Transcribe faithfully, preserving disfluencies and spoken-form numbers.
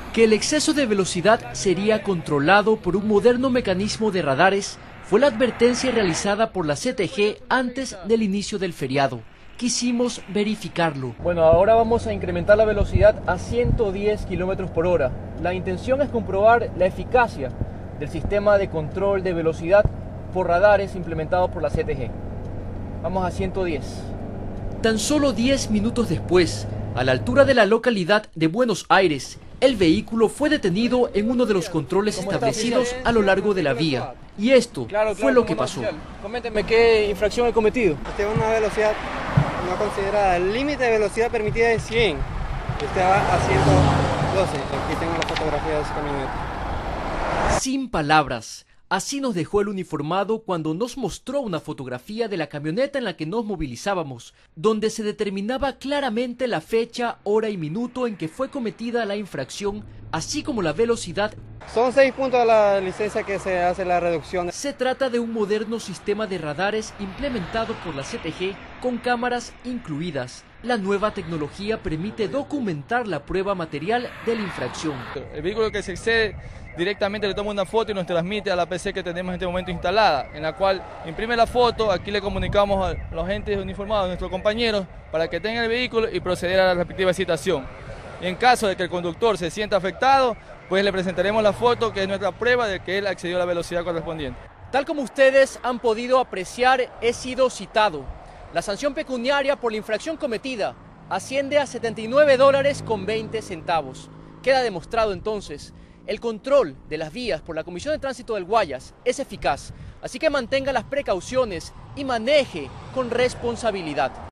Que el exceso de velocidad sería controlado por un moderno mecanismo de radares fue la advertencia realizada por la C T G antes del inicio del feriado. Quisimos verificarlo. Bueno, ahora vamos a incrementar la velocidad a ciento diez kilómetros por hora. La intención es comprobar la eficacia del sistema de control de velocidad por radares implementado por la C T G. Vamos a ciento diez. Tan solo diez minutos después, a la altura de la localidad de Buenos Aires, el vehículo fue detenido en uno de los controles establecidos a lo largo de la vía. Y esto claro, claro, fue lo que pasó. Coménteme qué infracción he cometido. Usted va a una velocidad no considerada. El límite de velocidad permitida es cien. Usted va a ciento doce. Aquí tengo la fotografía de ese camioneta. Sin palabras. Así nos dejó el uniformado cuando nos mostró una fotografía de la camioneta en la que nos movilizábamos, donde se determinaba claramente la fecha, hora y minuto en que fue cometida la infracción, así como la velocidad. Son seis puntos de la licencia que se hace la reducción. Se trata de un moderno sistema de radares implementado por la C T G con cámaras incluidas. La nueva tecnología permite documentar la prueba material de la infracción. El vehículo que se excede directamente le toma una foto y nos transmite a la P C que tenemos en este momento instalada, en la cual imprime la foto, aquí le comunicamos a los agentes uniformados, a nuestros compañeros, para que tengan el vehículo y proceder a la respectiva citación. Y en caso de que el conductor se sienta afectado, pues le presentaremos la foto, que es nuestra prueba de que él accedió a la velocidad correspondiente. Tal como ustedes han podido apreciar, he sido citado. La sanción pecuniaria por la infracción cometida asciende a setenta y nueve dólares con veinte centavos. Queda demostrado entonces, el control de las vías por la Comisión de Tránsito del Guayas es eficaz, así que mantenga las precauciones y maneje con responsabilidad.